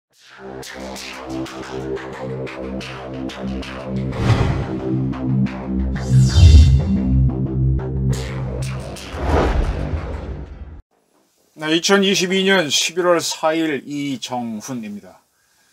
네, 2022년 11월 4일 이정훈입니다.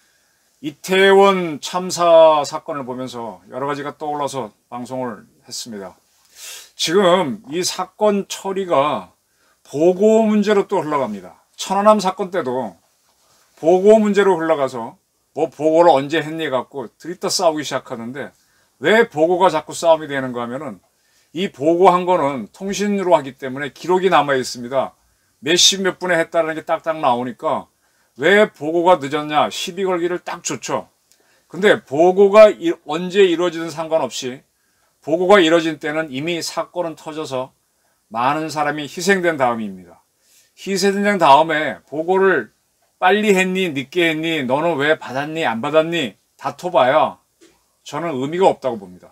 이태원 참사 사건을 보면서 여러 가지가 떠올라서 방송을 했습니다. 지금 이 사건 처리가 보고 문제로 또 흘러갑니다. 천안함 사건 때도 보고 문제로 흘러가서 뭐 보고를 언제 했니 갖고 들이다 싸우기 시작하는데, 왜 보고가 자꾸 싸움이 되는가 하면은 이 보고한 거는 통신으로 하기 때문에 기록이 남아 있습니다. 몇 분에 했다는 게 딱딱 나오니까 왜 보고가 늦었냐 시비 걸기를 딱 좋죠. 근데 보고가 언제 이루어지든 상관없이 보고가 이루어진 때는 이미 사건은 터져서 많은 사람이 희생된 다음입니다. 희생된 다음에 보고를 빨리 했니 늦게 했니 너는 왜 받았니 안 받았니 다퉈봐야 저는 의미가 없다고 봅니다.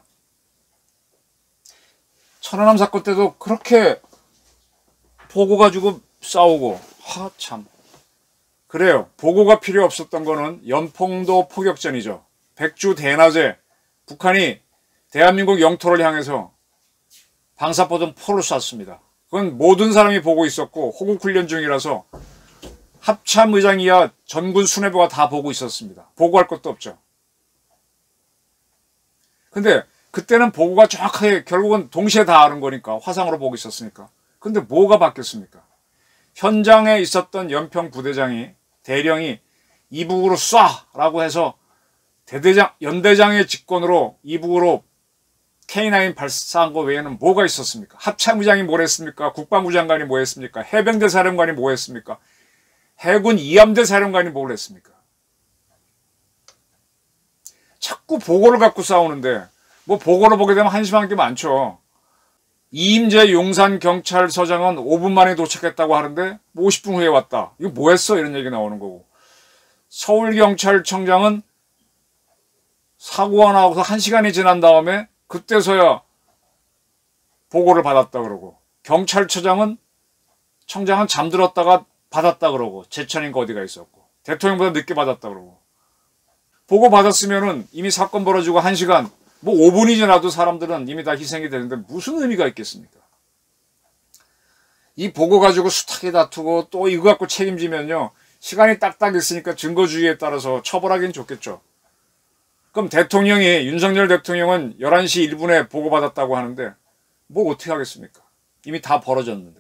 천안함 사건 때도 그렇게 보고 가지고 싸우고 참 그래요. 보고가 필요 없었던 거는 연평도 포격전이죠. 백주 대낮에 북한이 대한민국 영토를 향해서 방사포든 포를 쐈습니다. 그건 모든 사람이 보고 있었고 호국훈련 중이라서 합참의장이야 전군 수뇌부가 다 보고 있었습니다. 보고할 것도 없죠. 근데 그때는 보고가 정확하게 결국은 동시에 다 아는 거니까 화상으로 보고 있었으니까. 근데 뭐가 바뀌었습니까? 현장에 있었던 연평 부대장이 대령이 이북으로 쏴라고 해서 연대장의 직권으로 이북으로 K9 발사한 거 외에는 뭐가 있었습니까? 합참의장이 뭘 했습니까? 국방부 장관이 뭐 했습니까? 해병대 사령관이 뭐 했습니까? 해군 이함대 사령관이 뭘 했습니까? 자꾸 보고를 갖고 싸우는데 뭐 보고를 보게 되면 한심한 게 많죠. 이임재 용산경찰서장은 5분 만에 도착했다고 하는데 50분 후에 왔다. 이거 뭐 했어? 이런 얘기 나오는 거고. 서울경찰청장은 사고가 나고서 1시간이 지난 다음에 그때서야 보고를 받았다 그러고, 경찰청장은 잠들었다가 받았다 그러고, 제천인가 어디가 있었고, 대통령보다 늦게 받았다 그러고. 보고 받았으면은 이미 사건 벌어지고 1시간, 뭐 5분이 지나도 사람들은 이미 다 희생이 되는데 무슨 의미가 있겠습니까? 이 보고 가지고 숱하게 다투고 또 이거 갖고 책임지면요, 시간이 딱딱 있으니까 증거주의에 따라서 처벌하기는 좋겠죠. 그럼 윤석열 대통령은 11시 1분에 보고받았다고 하는데 뭐 어떻게 하겠습니까? 이미 다 벌어졌는데.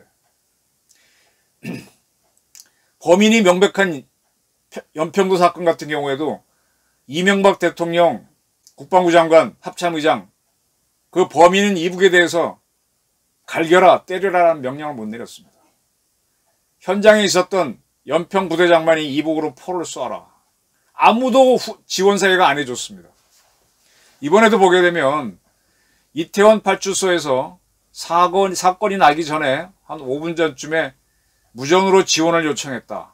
범인이 명백한 연평도 사건 같은 경우에도 이명박 대통령, 국방부 장관, 합참의장, 그 범인은 이북에 대해서 갈겨라, 때려라라는 명령을 못 내렸습니다. 현장에 있었던 연평 부대장만이 이북으로 포를 쏴라. 아무도 지원사회가 안 해줬습니다. 이번에도 보게 되면 이태원 파출소에서 사건이 나기 전에 한 5분 전쯤에 무전으로 지원을 요청했다.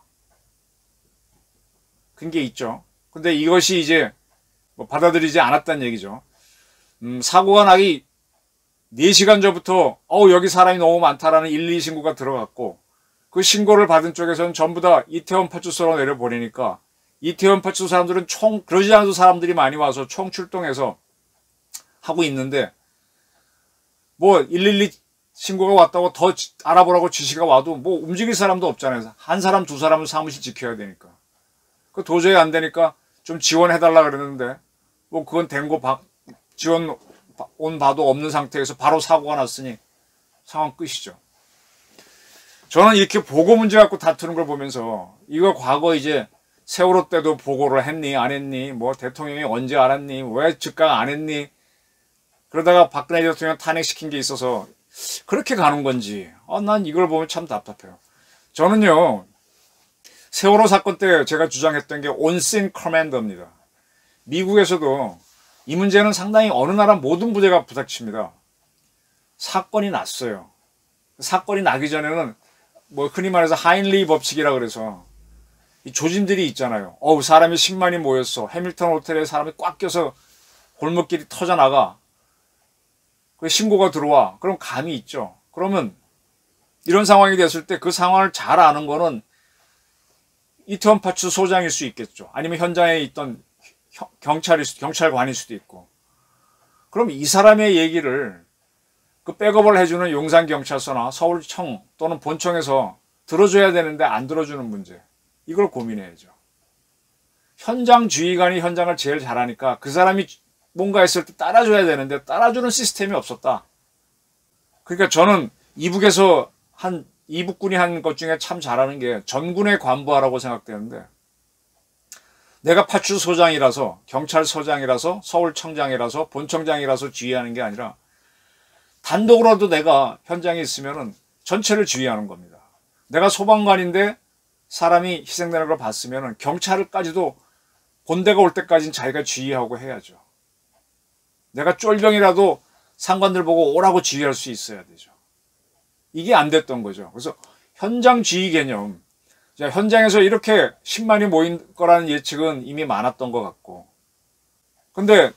그런 게 있죠. 근데 이것이 이제 뭐 받아들이지 않았다는 얘기죠. 사고가 나기 4시간 전부터 여기 사람이 너무 많다라는 112 신고가 들어갔고, 그 신고를 받은 쪽에서는 전부 다 이태원 파출소로 내려보내니까 이태원 파출소 사람들은 그러지 않아도 사람들이 많이 와서 총 출동해서 하고 있는데, 뭐 112 신고가 왔다고 더 알아보라고 지시가 와도 뭐 움직일 사람도 없잖아요. 한 사람 두 사람은 사무실 지켜야 되니까. 그 도저히 안 되니까 좀 지원해달라 그랬는데 뭐 그건 된 거 지원 온 바도 없는 상태에서 바로 사고가 났으니 상황 끝이죠. 저는 이렇게 보고 문제 갖고 다투는 걸 보면서 이거 과거 이제 세월호 때도 보고를 했니 안 했니, 뭐 대통령이 언제 알았니, 왜 즉각 안 했니, 그러다가 박근혜 대통령 탄핵시킨 게 있어서 그렇게 가는 건지 난 이걸 보면 참 답답해요. 저는요, 세월호 사건 때 제가 주장했던 게 온신 커맨더입니다. 미국에서도 이 문제는 상당히 어느 나라 모든 부대가 부닥칩니다. 사건이 났어요. 사건이 나기 전에는 뭐 흔히 말해서 하인리 법칙이라 그래서 이 조짐들이 있잖아요. 사람이 10만이 모였어. 해밀턴 호텔에 사람이 꽉 껴서 골목길이 터져나가. 그 신고가 들어와. 그럼 감이 있죠. 그러면 이런 상황이 됐을 때 그 상황을 잘 아는 거는 이태원 파출소장일 수 있겠죠. 아니면 현장에 있던 경찰관일 수도 있고. 그럼 이 사람의 얘기를 그 백업을 해주는 용산경찰서나 서울청 또는 본청에서 들어줘야 되는데 안 들어주는 문제. 이걸 고민해야죠. 현장 지휘관이 현장을 제일 잘하니까 그 사람이 뭔가 했을 때 따라줘야 되는데 따라주는 시스템이 없었다. 그러니까 저는 이북군이 한 것 중에 참 잘하는 게 전군에 관부하라고 생각되는데, 내가 파출소장이라서, 경찰서장이라서, 서울청장이라서, 본청장이라서 지휘하는 게 아니라 단독으로도 내가 현장에 있으면은 전체를 지휘하는 겁니다. 내가 소방관인데 사람이 희생되는 걸 봤으면은 경찰까지도 본대가 올 때까지는 자기가 지휘하고 해야죠. 내가 쫄병이라도 상관들 보고 오라고 지휘할 수 있어야 되죠. 이게 안 됐던 거죠. 그래서 현장 지휘 개념, 현장에서 이렇게 10만이 모인 거라는 예측은 이미 많았던 것 같고, 근데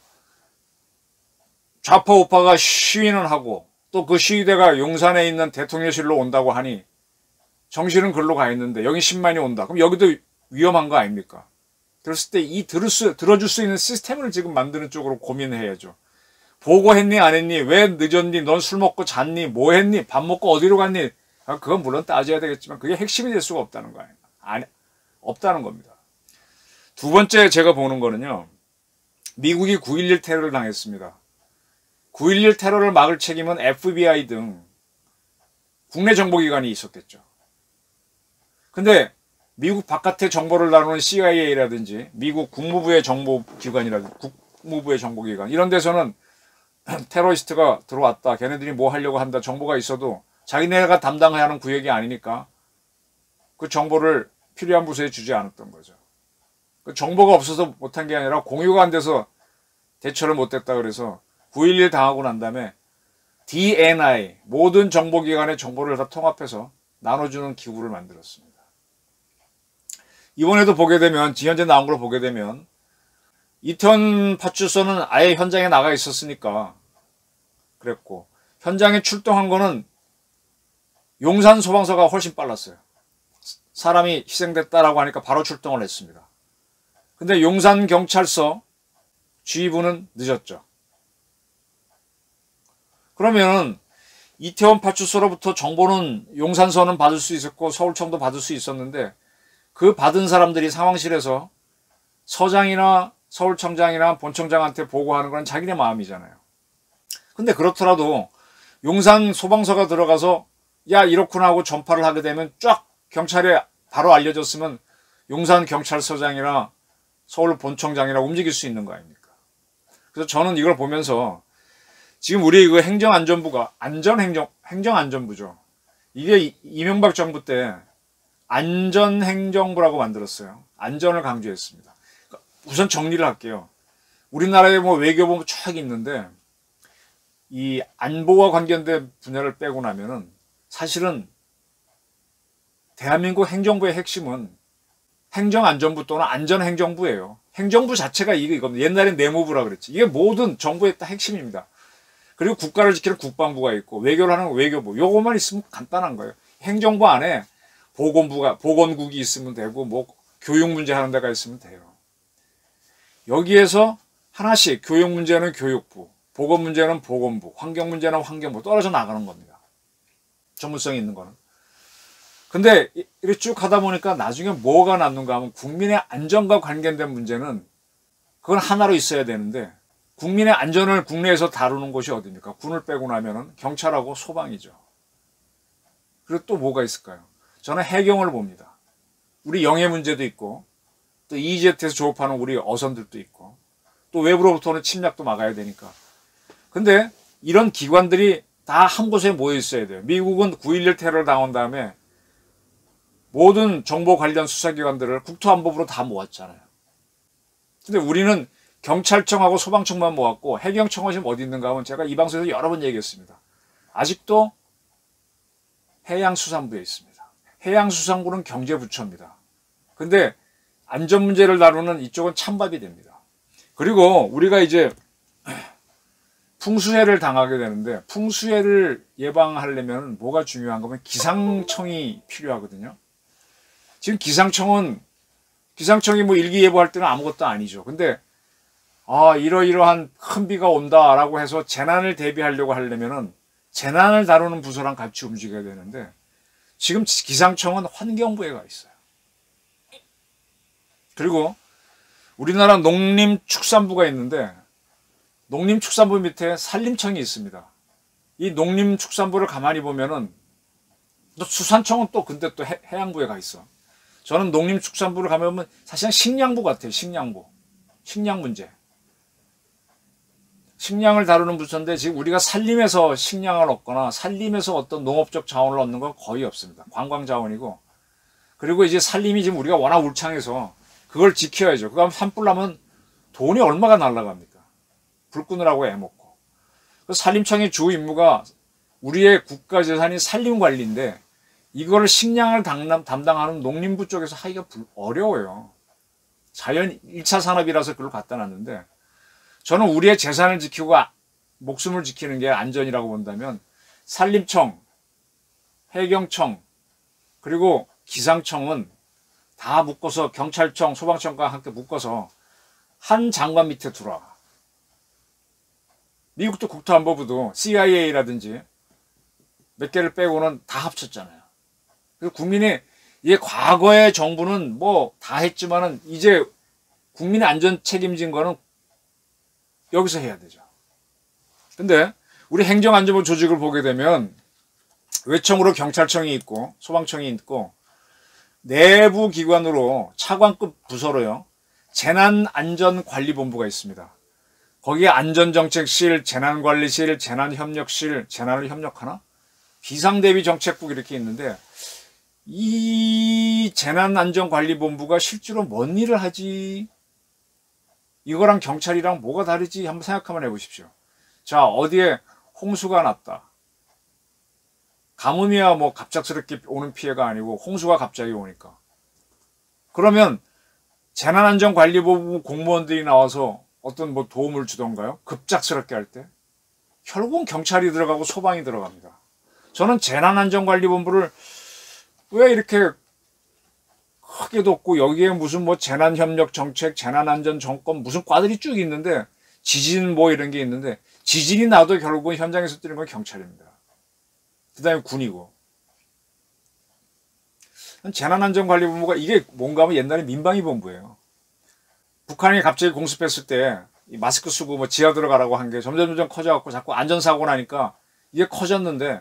좌파 우파가 시위는 하고 또 그 시위대가 용산에 있는 대통령실로 온다고 하니 정신은 글로 가 있는데 여기 10만이 온다. 그럼 여기도 위험한 거 아닙니까? 그랬을 때 들어줄 수 있는 시스템을 지금 만드는 쪽으로 고민해야죠. 보고했니 안 했니? 왜 늦었니? 넌 술 먹고 잤니? 뭐 했니? 밥 먹고 어디로 갔니? 그건 물론 따져야 되겠지만 그게 핵심이 될 수가 없다는 거 아니에요. 아니, 없다는 겁니다. 두 번째 제가 보는 거는요. 미국이 9.11 테러를 당했습니다. 9.11 테러를 막을 책임은 FBI 등 국내 정보기관이 있었겠죠. 근데 미국 바깥의 정보를 다루는 CIA라든지 미국 국무부의 정보기관이라든지 국무부의 정보기관 이런 데서는 테러리스트가 들어왔다, 걔네들이 뭐 하려고 한다 정보가 있어도 자기네가 담당해야 하는 구역이 아니니까 그 정보를 필요한 부서에 주지 않았던 거죠. 그 정보가 없어서 못한 게 아니라 공유가 안 돼서 대처를 못했다 그래서 9.11 당하고 난 다음에 DNI 모든 정보기관의 정보를 다 통합해서 나눠주는 기구를 만들었습니다. 이번에도 보게 되면 현재 나온 걸 보게 되면 이태원 파출소는 아예 현장에 나가 있었으니까 그랬고, 현장에 출동한 거는 용산 소방서가 훨씬 빨랐어요. 사람이 희생됐다라고 하니까 바로 출동을 했습니다. 근데 용산 경찰서 지휘부는 늦었죠. 그러면 이태원 파출소로부터 정보는 용산서는 받을 수 있었고 서울청도 받을 수 있었는데 그 받은 사람들이 상황실에서 서장이나 서울청장이나 본청장한테 보고하는 건 자기네 마음이잖아요. 근데 그렇더라도 용산 소방서가 들어가서 야 이렇구나 하고 전파를 하게 되면 쫙 경찰에 바로 알려졌으면 용산 경찰서장이나 서울 본청장이나 움직일 수 있는 거 아닙니까? 그래서 저는 이걸 보면서 지금 우리 그 행정안전부가 행정안전부죠. 이게 이명박 정부 때 안전행정부라고 만들었어요. 안전을 강조했습니다. 우선 정리를 할게요. 우리나라에 뭐 외교부 쫙 있는데 이 안보와 관련된 분야를 빼고 나면은 사실은 대한민국 행정부의 핵심은 행정안전부 또는 안전행정부예요. 행정부 자체가 이겁니다. 옛날엔 내무부라 그랬지. 이게 모든 정부의 딱 핵심입니다. 그리고 국가를 지키는 국방부가 있고 외교를 하는 외교부. 요것만 있으면 간단한 거예요. 행정부 안에 보건국이 있으면 되고 뭐 교육 문제 하는 데가 있으면 돼요. 여기에서 하나씩 교육 문제는 교육부, 보건 문제는 보건부, 환경 문제는 환경부 떨어져 나가는 겁니다. 전문성이 있는 거는. 근데 이렇게 쭉 하다 보니까 나중에 뭐가 남는가 하면 국민의 안전과 관련된 문제는 그건 하나로 있어야 되는데 국민의 안전을 국내에서 다루는 곳이 어디입니까? 군을 빼고 나면은 경찰하고 소방이죠. 그리고 또 뭐가 있을까요? 저는 해경을 봅니다. 우리 영해 문제도 있고 또 EEZ에서 조업하는 우리 어선들도 있고 또 외부로부터는 침략도 막아야 되니까. 근데 이런 기관들이 다 한 곳에 모여 있어야 돼요. 미국은 9.11 테러를 당한 다음에 모든 정보 관련 수사기관들을 국토안보부로 다 모았잖아요. 근데 우리는 경찰청하고 소방청만 모았고 해경청은 지금 어디 있는가 하면 제가 이 방송에서 여러 번 얘기했습니다. 아직도 해양수산부에 있습니다. 해양수산부는 경제부처입니다. 근데 안전 문제를 다루는 이쪽은 찬밥이 됩니다. 그리고 우리가 이제 풍수해를 당하게 되는데 풍수해를 예방하려면 뭐가 중요한 거면 기상청이 필요하거든요. 지금 기상청은 기상청이 뭐 일기예보할 때는 아무것도 아니죠. 근데 이러이러한 큰 비가 온다라고 해서 재난을 대비하려고 하려면은 재난을 다루는 부서랑 같이 움직여야 되는데 지금 기상청은 환경부에 가 있어요. 그리고 우리나라 농림축산부가 있는데 농림축산부 밑에 산림청이 있습니다. 이 농림축산부를 가만히 보면은 또 수산청은 또 근데 또 해양부에 가 있어. 저는 농림축산부를 가면 사실은 식량부 같아요. 식량부. 식량 문제. 식량을 다루는 부서인데 지금 우리가 산림에서 식량을 얻거나 산림에서 어떤 농업적 자원을 얻는 건 거의 없습니다. 관광 자원이고. 그리고 이제 산림이 지금 우리가 워낙 울창해서 그걸 지켜야죠. 그거 산불 나면 돈이 얼마가 날아갑니까? 불 끄느라고 애먹고. 산림청의 주 임무가 우리의 국가재산인 산림관리인데 이거를 식량을 담당하는 농림부 쪽에서 하기가 어려워요. 자연 1차 산업이라서 그걸 갖다 놨는데 저는 우리의 재산을 지키고 목숨을 지키는 게 안전이라고 본다면 산림청, 해경청, 그리고 기상청은 다 묶어서 경찰청, 소방청과 함께 묶어서 한 장관 밑에 들어와. 미국도 국토안보부도 CIA라든지 몇 개를 빼고는 다 합쳤잖아요. 그래서 국민이 이게 과거의 정부는 뭐 다 했지만은 이제 국민의 안전 책임진 거는 여기서 해야 되죠. 근데 우리 행정안전부 조직을 보게 되면 외청으로 경찰청이 있고 소방청이 있고 내부 기관으로 차관급 부서로요. 재난안전관리본부가 있습니다. 거기에 안전정책실, 재난관리실, 재난협력실, 재난을 협력하나? 비상대비정책국 이렇게 있는데 이 재난안전관리본부가 실제로 뭔 일을 하지? 이거랑 경찰이랑 뭐가 다르지? 한번 생각 한번 해보십시오. 자, 어디에 홍수가 났다. 가뭄이야 뭐 갑작스럽게 오는 피해가 아니고 홍수가 갑자기 오니까. 그러면 재난안전관리본부 공무원들이 나와서 어떤 뭐 도움을 주던가요? 급작스럽게 할 때? 결국은 경찰이 들어가고 소방이 들어갑니다. 저는 재난안전관리본부를 왜 이렇게 크게 뒀고 여기에 무슨 뭐 재난협력정책, 재난안전정권 무슨 과들이 쭉 있는데 지진 뭐 이런 게 있는데 지진이 나도 결국은 현장에서 뛰는 건 경찰입니다. 그 다음에 군이고. 재난안전관리본부가 이게 뭔가 하면 옛날에 민방위본부예요. 북한이 갑자기 공습했을 때 마스크 쓰고 뭐 지하 들어가라고 한 게 점점 커져갖고 자꾸 안전사고 나니까 이게 커졌는데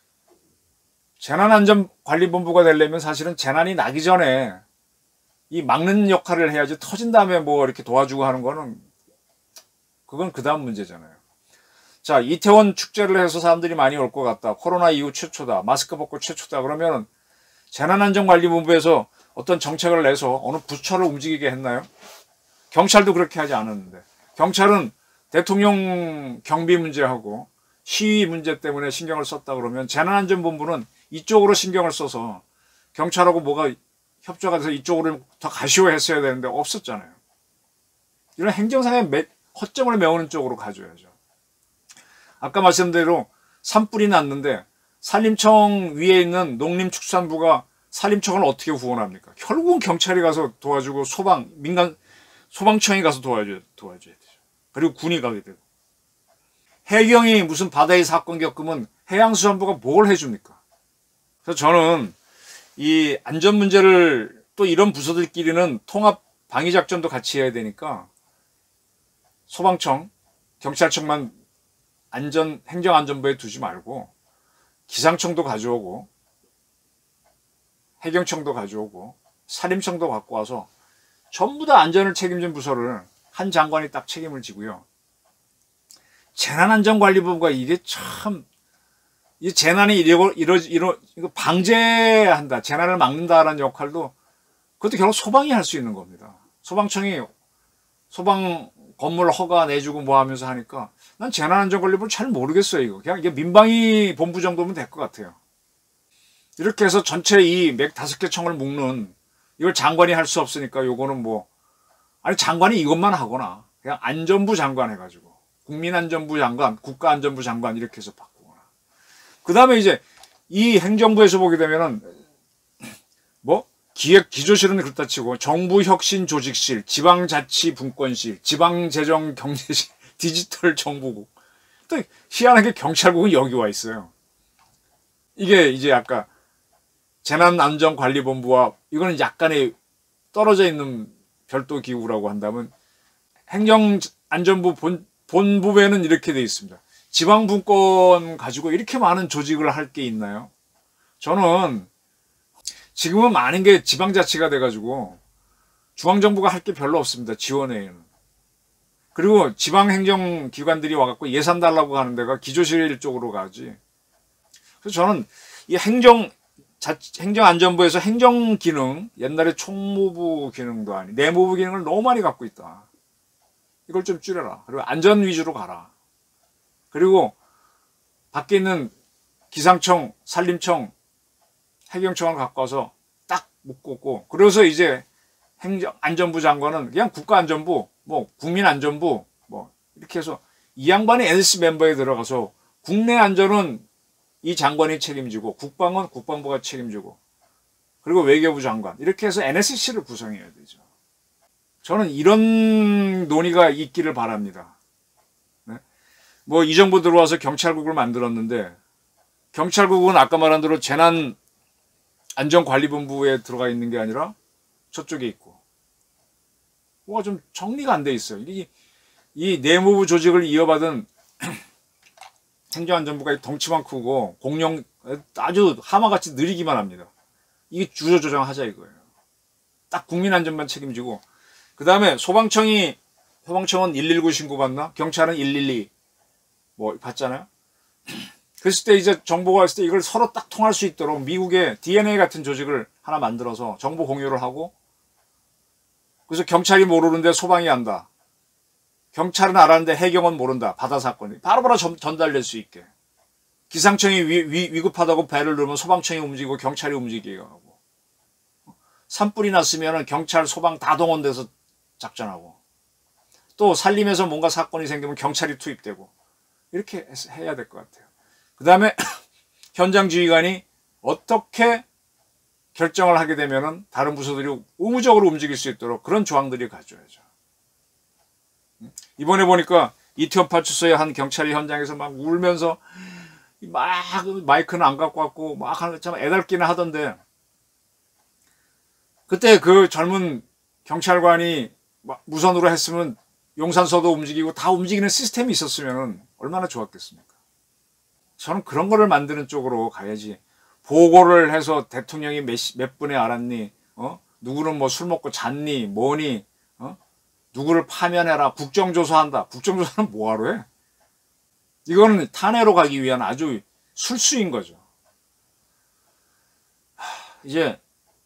재난안전관리본부가 되려면 사실은 재난이 나기 전에 이 막는 역할을 해야지 터진 다음에 뭐 이렇게 도와주고 하는 거는 그건 그 다음 문제잖아요. 자, 이태원 축제를 해서 사람들이 많이 올 것 같다. 코로나 이후 최초다. 마스크 벗고 최초다. 그러면 재난안전관리본부에서 어떤 정책을 내서 어느 부처를 움직이게 했나요? 경찰도 그렇게 하지 않았는데 경찰은 대통령 경비 문제하고 시위 문제 때문에 신경을 썼다 그러면 재난안전본부는 이쪽으로 신경을 써서 경찰하고 뭐가 협조가 돼서 이쪽으로 더 가시오 했어야 되는데 없었잖아요. 이런 행정상의 허점을 메우는 쪽으로 가줘야죠. 아까 말씀드린 대로 산불이 났는데 산림청 위에 있는 농림축산부가 산림청을 어떻게 후원합니까? 결국은 경찰이 가서 도와주고 소방청이 가서 도와줘야 되죠. 그리고 군이 가게 되고. 해경이 무슨 바다의 사건 겪으면 해양수산부가 뭘 해줍니까? 그래서 저는 이 안전 문제를 또 이런 부서들끼리는 통합 방위작전도 같이 해야 되니까 소방청, 경찰청만 행정안전부에 두지 말고 기상청도 가져오고 해경청도 가져오고 산림청도 갖고 와서 전부 다 안전을 책임진 부서를 한 장관이 딱 책임을 지고요. 재난안전관리본부가 이게 참, 이 재난이 이거 방제한다, 재난을 막는다라는 역할도 그것도 결국 소방이 할 수 있는 겁니다. 소방청이 소방 건물 허가 내주고 뭐 하면서 하니까 난 재난안전관리본부 잘 모르겠어요, 이거. 그냥 이게 민방위 본부 정도면 될 것 같아요. 이렇게 해서 전체 이 5개 청을 묶는 이걸 장관이 할 수 없으니까 요거는 뭐, 아니 장관이 이것만 하거나 그냥 안전부 장관 해가지고 국민안전부 장관, 국가안전부 장관 이렇게 해서 바꾸거나. 그 다음에 이제 이 행정부에서 보게 되면은 뭐 기조실은 그렇다 치고 정부혁신조직실, 지방자치분권실, 지방재정경제실, 디지털정보국, 또 희한하게 경찰국은 여기 와 있어요. 이게 이제 아까 재난안전관리본부와 이거는 약간의 떨어져 있는 별도 기구라고 한다면 행정안전부 본부에는 이렇게 돼 있습니다. 지방분권 가지고 이렇게 많은 조직을 할 게 있나요? 저는 지금은 많은 게 지방자치가 돼가지고 중앙정부가 할 게 별로 없습니다. 지원회에는. 그리고 지방행정기관들이 와갖고 예산 달라고 하는 데가 기조실 쪽으로 가지. 그래서 저는 이 행정안전부에서 행정기능, 옛날에 총무부 기능도 아니, 내무부 기능을 너무 많이 갖고 있다. 이걸 좀 줄여라. 그리고 안전 위주로 가라. 그리고 밖에 있는 기상청, 산림청, 해경청을 갖고 와서 딱 묶었고, 그래서 이제 행정안전부 장관은 그냥 국가안전부, 뭐 국민안전부, 뭐 이렇게 해서 이 양반이 NSC 멤버에 들어가서 국내 안전은 이 장관이 책임지고 국방은 국방부가 책임지고 그리고 외교부 장관 이렇게 해서 NSC를 구성해야 되죠. 저는 이런 논의가 있기를 바랍니다. 네? 뭐 이 정부 들어와서 경찰국을 만들었는데 경찰국은 아까 말한 대로 재난안전관리본부에 들어가 있는 게 아니라 저쪽에 있고 뭐가 좀 정리가 안 돼 있어요. 이 내무부 조직을 이어받은 행정안전부가 덩치만 크고 공룡 아주 하마같이 느리기만 합니다. 이게 주저조정하자 이거예요. 딱 국민안전만 책임지고 그 다음에 소방청은 119 신고 받나? 경찰은 112 뭐 받잖아요. 그랬을 때 이제 정보가 있을 때 이걸 서로 딱 통할 수 있도록 미국의 DNA 같은 조직을 하나 만들어서 정보 공유를 하고 그래서 경찰이 모르는데 소방이 안다. 경찰은 알았는데 해경은 모른다. 바다 사건이 바로바로 전달될 수 있게. 기상청이 위급하다고 배를 누르면 소방청이 움직이고 경찰이 움직이게 하고 산불이 났으면 경찰 소방 다 동원돼서 작전하고 또 산림에서 뭔가 사건이 생기면 경찰이 투입되고 이렇게 해야 될 것 같아요. 그 다음에 현장 지휘관이 어떻게 결정을 하게 되면은 다른 부서들이 의무적으로 움직일 수 있도록 그런 조항들이 가져야죠. 이번에 보니까 이태원 파출소의 한 경찰이 현장에서 막 울면서 막 마이크는 안 갖고 왔고 막 하는 참 애달기는 하던데 그때 그 젊은 경찰관이 무선으로 했으면 용산서도 움직이고 다 움직이는 시스템이 있었으면 얼마나 좋았겠습니까? 저는 그런 거를 만드는 쪽으로 가야지. 보고를 해서 대통령이 몇 분에 알았니? 누구는 뭐 술 먹고 잤니? 뭐니? 누구를 파면해라. 국정조사한다. 국정조사는 뭐하러 해? 이거는 탄핵으로 가기 위한 아주 술수인 거죠. 이제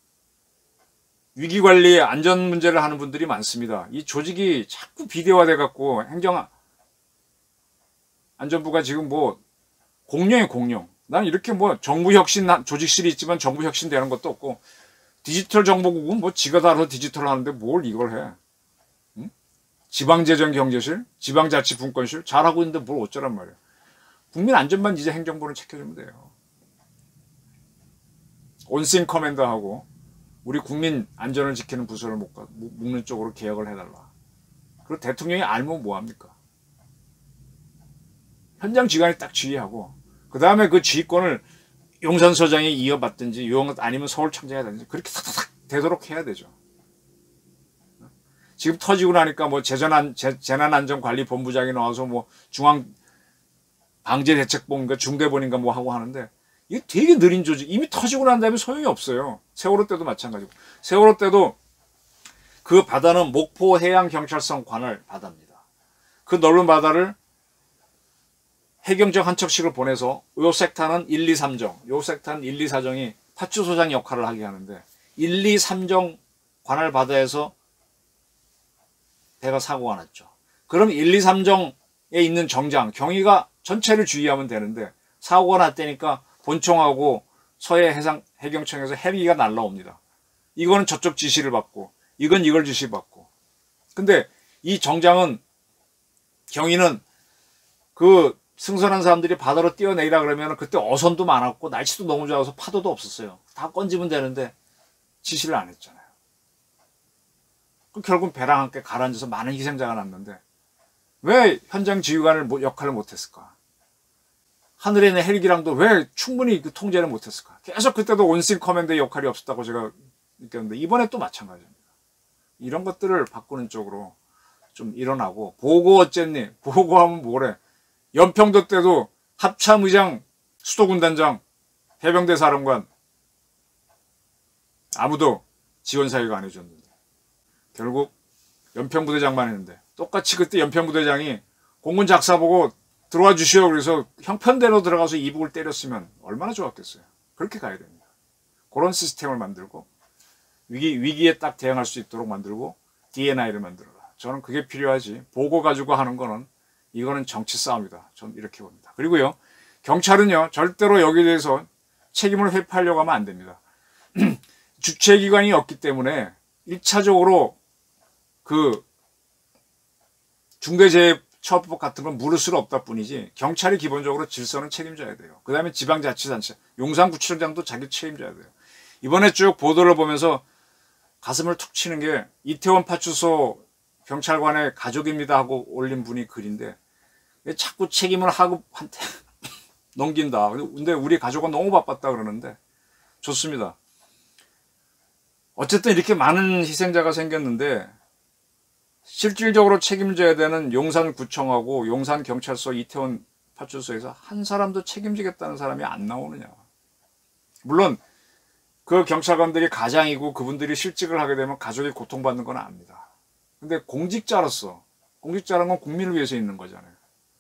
위기관리 안전 문제를 하는 분들이 많습니다. 이 조직이 자꾸 비대화돼 갖고 행정안전부가 지금 뭐 공룡이에요, 공룡. 난 이렇게 뭐 정부혁신 조직실이 있지만 정부혁신 되는 것도 없고 디지털 정보국은 뭐 지가 다 알아서 디지털 하는데 뭘 이걸 해. 응? 지방재정경제실, 지방자치분권실 잘하고 있는데 뭘 어쩌란 말이야. 국민 안전만 이제 행정부는 챙겨주면 돼요. 온신 커맨더하고 우리 국민 안전을 지키는 부서를 묶는 쪽으로 개혁을 해달라. 그리고 대통령이 알면 뭐합니까? 현장 지휘관이 딱 지휘하고 그 다음에 그 지휘권을 용산서장이 이어받든지 아니면 서울청장이 하든지 그렇게 탁탁탁 되도록 해야 되죠. 지금 터지고 나니까 뭐 재난안전관리본부장이 나와서 뭐 중앙방재대책본인가 중대본인가 뭐 하고 하는데 이게 되게 느린 조직. 이미 터지고 난 다음에 소용이 없어요. 세월호 때도 마찬가지고. 세월호 때도 그 바다는 목포해양경찰청 관할 바다입니다. 그 넓은 바다를 해경정 한 척씩을 보내서 요 섹터는 1, 2, 3정, 요 섹터는 1, 2, 4정이 파출소장 역할을 하게 하는데 1, 2, 3정 관할 바다에서 배가 사고가 났죠. 그럼 1, 2, 3정에 있는 정장, 경위가 전체를 주의하면 되는데 사고가 났다니까 본청하고 서해 해경청에서 헬기가 날라옵니다. 이거는 저쪽 지시를 받고 이건 이걸 지시받고 근데 이 정장은 경위는 그 승선한 사람들이 바다로 뛰어내리라 그러면 그때 어선도 많았고 날씨도 너무 좋아서 파도도 없었어요. 다 건지면 되는데 지시를 안 했잖아요. 그럼 결국 배랑 함께 가라앉아서 많은 희생자가 났는데 왜 현장 지휘관을 역할을 못했을까? 하늘에 있는 헬기랑도 왜 충분히 그 통제를 못했을까? 계속 그때도 온싱 커맨드의 역할이 없었다고 제가 느꼈는데 이번에 또 마찬가지입니다. 이런 것들을 바꾸는 쪽으로 좀 일어나고 보고 어쨌니? 보고하면 뭐래? 연평도 때도 합참의장, 수도군단장, 해병대 사령관 아무도 지원 사유가 안 해줬는데 결국 연평부대장만 했는데 똑같이 그때 연평부대장이 공군 작사 보고 들어와 주시오 그래서 형편대로 들어가서 이북을 때렸으면 얼마나 좋았겠어요. 그렇게 가야 됩니다. 그런 시스템을 만들고 위기에 딱 대응할 수 있도록 만들고 D&I를 만들어라. 저는 그게 필요하지. 보고 가지고 하는 거는 이거는 정치 싸움이다. 저는 이렇게 봅니다. 그리고요. 경찰은요. 절대로 여기에 대해서 책임을 회피하려고 하면 안 됩니다. 주체기관이 없기 때문에 1차적으로 그 중대재해처벌법 같은 건 물을 수는 없다 뿐이지 경찰이 기본적으로 질서는 책임져야 돼요. 그 다음에 지방자치단체, 용산구청장도 자기 책임져야 돼요. 이번에 쭉 보도를 보면서 가슴을 툭 치는 게 이태원 파출소 경찰관의 가족입니다 하고 올린 분이 글인데 왜 자꾸 책임을 하급한테 넘긴다. 근데 우리 가족은 너무 바빴다 그러는데 좋습니다. 어쨌든 이렇게 많은 희생자가 생겼는데 실질적으로 책임져야 되는 용산구청하고 용산경찰서 이태원 파출소에서 한 사람도 책임지겠다는 사람이 안 나오느냐. 물론 그 경찰관들이 가장이고 그분들이 실직을 하게 되면 가족이 고통받는 건 압니다. 근데 공직자로서 공직자라는 건 국민을 위해서 있는 거잖아요.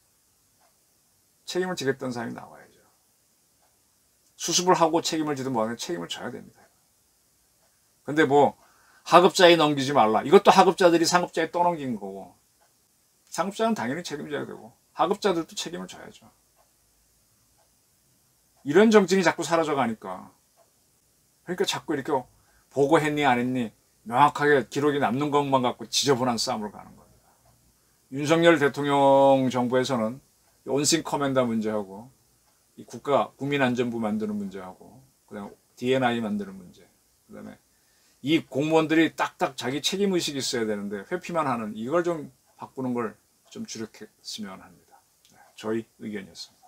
책임을 지겠다는 사람이 나와야죠. 수습을 하고 책임을 지든 뭐하든 책임을 져야 됩니다. 근데 뭐 하급자에 넘기지 말라. 이것도 하급자들이 상급자에 떠넘긴 거고 상급자는 당연히 책임져야 되고 하급자들도 책임을 져야죠. 이런 정책이 자꾸 사라져가니까 그러니까 자꾸 이렇게 보고했니 안 했니 명확하게 기록이 남는 것만 갖고 지저분한 싸움으로 가는 겁니다. 윤석열 대통령 정부에서는 온싱 커맨더 문제하고 이 국민안전부 만드는 문제하고 그다음에 D&I 만드는 문제 그다음에 이 공무원들이 딱딱 자기 책임의식이 있어야 되는데 회피만 하는 이걸 좀 바꾸는 걸 좀 주력했으면 합니다. 저희 의견이었습니다.